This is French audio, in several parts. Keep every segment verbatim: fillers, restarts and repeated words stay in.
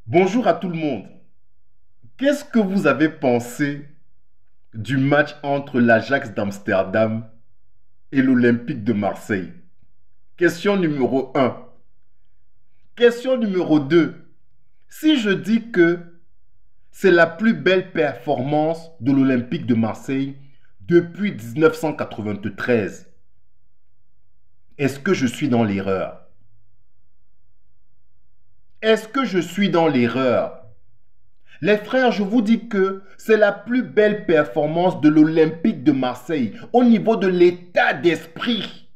Bonjour à tout le monde. Qu'est-ce que vous avez pensé du match entre l'Ajax d'Amsterdam et l'Olympique de Marseille? Question numéro un. Question numéro deux. Si je dis que c'est la plus belle performance de l'Olympique de Marseille depuis mille neuf cent quatre-vingt-treize, est-ce que je suis dans l'erreur? Est-ce que je suis dans l'erreur? Les frères, je vous dis que c'est la plus belle performance de l'Olympique de Marseille au niveau de l'état d'esprit.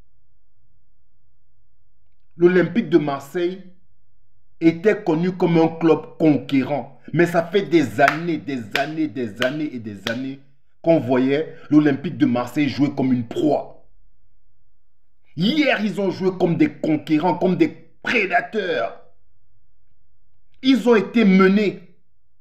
L'Olympique de Marseille était connu comme un club conquérant. Mais ça fait des années, des années, des années et des années qu'on voyait l'Olympique de Marseille jouer comme une proie. Hier, ils ont joué comme des conquérants, comme des prédateurs. Ils ont été menés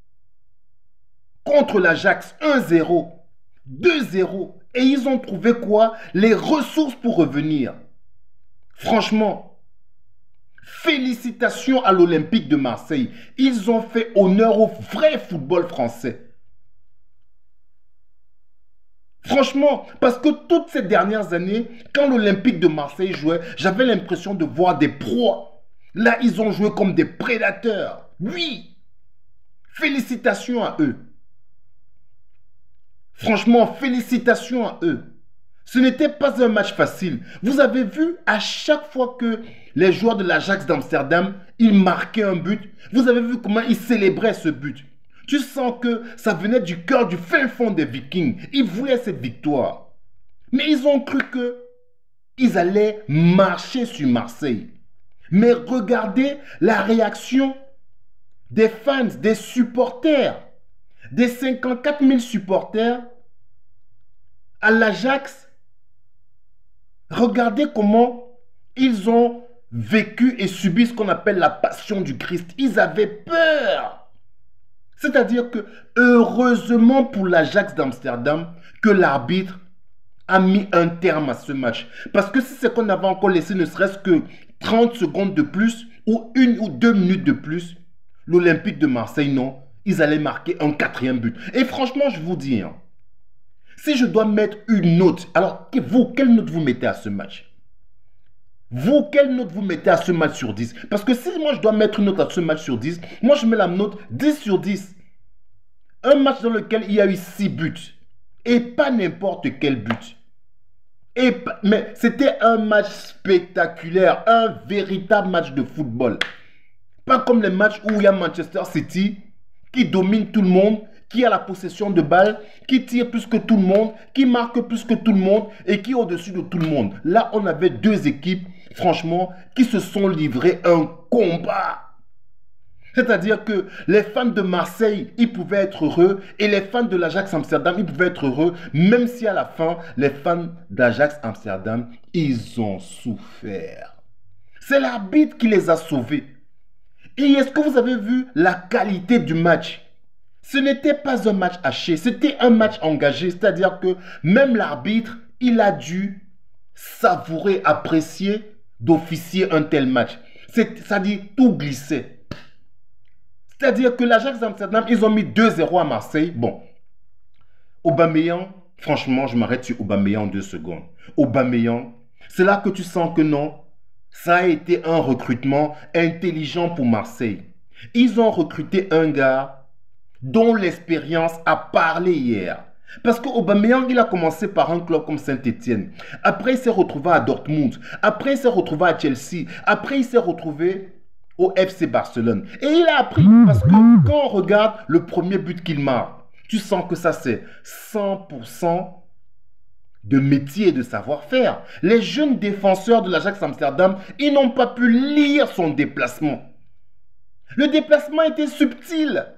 contre l'Ajax un zéro, deux zéro. Et ils ont trouvé quoi? Les ressources pour revenir. Franchement, félicitations à l'Olympique de Marseille. Ils ont fait honneur au vrai football français. Franchement, parce que toutes ces dernières années, quand l'Olympique de Marseille jouait, j'avais l'impression de voir des proies. Là, ils ont joué comme des prédateurs. Oui, félicitations à eux. Franchement, félicitations à eux. Ce n'était pas un match facile. Vous avez vu, à chaque fois que les joueurs de l'Ajax d'Amsterdam, ils marquaient un but, vous avez vu comment ils célébraient ce but. Tu sens que ça venait du cœur, du fin fond des Vikings. Ils voulaient cette victoire. Mais ils ont cru que ils allaient marcher sur Marseille. Mais regardez la réaction des fans, des supporters, des cinquante-quatre mille supporters à l'Ajax. Regardez comment ils ont vécu et subi ce qu'on appelle la passion du Christ. Ils avaient peur. C'est-à-dire que, heureusement pour l'Ajax d'Amsterdam, que l'arbitre a mis un terme à ce match. Parce que si c'est qu'on avait encore laissé ne serait-ce que trente secondes de plus, ou une ou deux minutes de plus, l'Olympique de Marseille, non, ils allaient marquer un quatrième but. Et franchement, je vous dis, hein, si je dois mettre une note, alors vous, quelle note vous mettez à ce match? Vous, quelle note vous mettez à ce match sur dix? Parce que si moi je dois mettre une note à ce match sur dix, moi je mets la note dix sur dix. Un match dans lequel il y a eu six buts. Et pas n'importe quel but. Et, mais c'était un match spectaculaire, un véritable match de football. Pas comme les matchs où il y a Manchester City qui domine tout le monde, qui a la possession de balle, qui tire plus que tout le monde, qui marque plus que tout le monde et qui est au-dessus de tout le monde. Là, on avait deux équipes, franchement, qui se sont livrées un combat. C'est-à-dire que les fans de Marseille, ils pouvaient être heureux et les fans de l'Ajax Amsterdam, ils pouvaient être heureux, même si à la fin, les fans d'Ajax Amsterdam, ils ont souffert. C'est l'arbitre qui les a sauvés. Et est-ce que vous avez vu la qualité du match? Ce n'était pas un match haché, c'était un match engagé. C'est-à-dire que même l'arbitre, il a dû savourer, apprécier d'officier un tel match. C'est-à-dire tout glissait. C'est-à-dire que l'Ajax d'Amsterdam, ils ont mis deux zéro à Marseille. Bon, Aubameyang, franchement, je m'arrête sur Aubameyang deux secondes. Aubameyang, c'est là que tu sens que non, ça a été un recrutement intelligent pour Marseille. Ils ont recruté un gars dont l'expérience a parlé hier. Parce qu'Aubameyang, il a commencé par un club comme Saint-Etienne. Après, il s'est retrouvé à Dortmund. Après, il s'est retrouvé à Chelsea. Après, il s'est retrouvé au F C Barcelone. Et il a appris. Parce que quand on regarde le premier but qu'il marque, tu sens que ça, c'est cent pour cent de métier et de savoir-faire. Les jeunes défenseurs de l'Ajax Amsterdam, ils n'ont pas pu lire son déplacement. Le déplacement était subtil.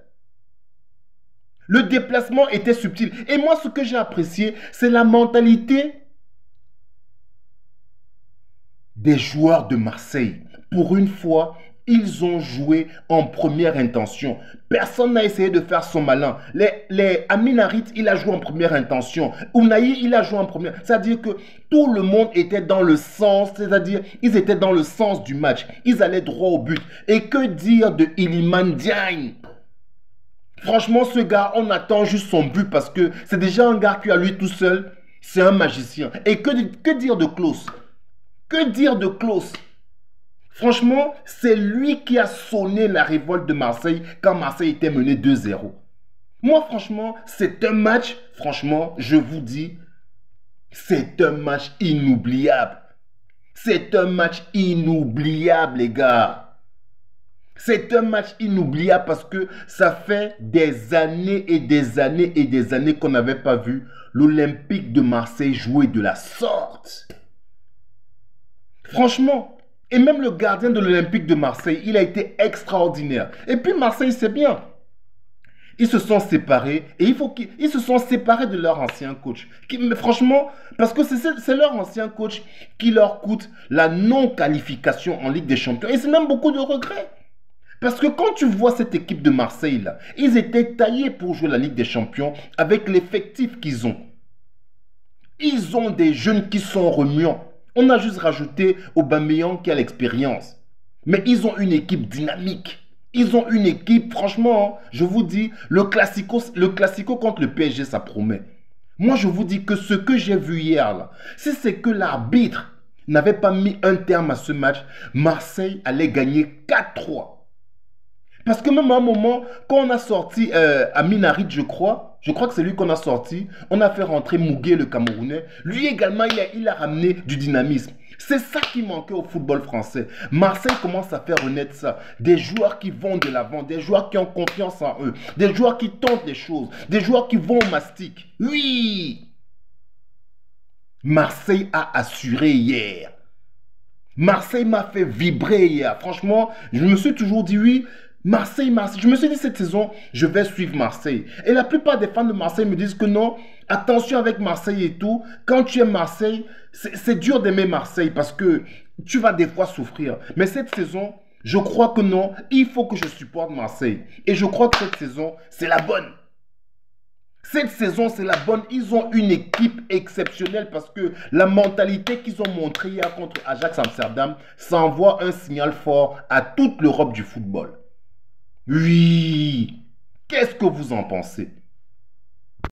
Le déplacement était subtil. Et moi, ce que j'ai apprécié, c'est la mentalité des joueurs de Marseille. Pour une fois, Ils ont joué en première intention. Personne n'a essayé de faire son malin. Les, les Amin Harit, il a joué en première intention. Ounahi, il a joué en première. C'est-à-dire que tout le monde était dans le sens, c'est-à-dire ils étaient dans le sens du match. Ils allaient droit au but. Et que dire de Iliman Diagne? Franchement, ce gars, on attend juste son but parce que c'est déjà un gars qui, à lui tout seul, c'est un magicien. Et que, que dire de Klose? Que dire de Klose? Franchement, c'est lui qui a sonné la révolte de Marseille quand Marseille était mené deux zéro. Moi, franchement, c'est un match, franchement, je vous dis, c'est un match inoubliable. C'est un match inoubliable, les gars. C'est un match inoubliable parce que ça fait des années et des années et des années qu'on n'avait pas vu l'Olympique de Marseille jouer de la sorte. Franchement, et même le gardien de l'Olympique de Marseille, il a été extraordinaire. Et puis Marseille, c'est bien. Ils se sont séparés et il faut qu'ils ils se sont séparés de leur ancien coach. Qui, mais franchement, parce que c'est leur ancien coach qui leur coûte la non-qualification en Ligue des Champions. Et c'est même beaucoup de regrets. Parce que quand tu vois cette équipe de Marseille, là, ils étaient taillés pour jouer la Ligue des Champions avec l'effectif qu'ils ont. Ils ont des jeunes qui sont remuants. On a juste rajouté Aubameyang qui a l'expérience. Mais ils ont une équipe dynamique. Ils ont une équipe, franchement, je vous dis, le classico, le classico contre le P S G, ça promet. Moi, je vous dis que ce que j'ai vu hier, là, si c'est que l'arbitre n'avait pas mis un terme à ce match, Marseille allait gagner quatre trois. Parce que même à un moment, quand on a sorti euh, Amin Harit, je crois, je crois que c'est lui qu'on a sorti, on a fait rentrer Mougué, le Camerounais. Lui également, il a, il a ramené du dynamisme. C'est ça qui manquait au football français. Marseille commence à faire renaître ça. Des joueurs qui vont de l'avant, des joueurs qui ont confiance en eux, des joueurs qui tentent les choses, des joueurs qui vont au mastic. Oui! Marseille a assuré hier. Marseille m'a fait vibrer hier. Franchement, je me suis toujours dit oui. Marseille, Marseille. Je me suis dit cette saison, je vais suivre Marseille. Et la plupart des fans de Marseille me disent que non, attention avec Marseille et tout. Quand tu aimes Marseille, c'est dur d'aimer Marseille parce que tu vas des fois souffrir. Mais cette saison, je crois que non, il faut que je supporte Marseille. Et je crois que cette saison, c'est la bonne. Cette saison, c'est la bonne. Ils ont une équipe exceptionnelle parce que la mentalité qu'ils ont montrée hier contre Ajax Amsterdam, ça envoie un signal fort à toute l'Europe du football. Oui, qu'est-ce que vous en pensez?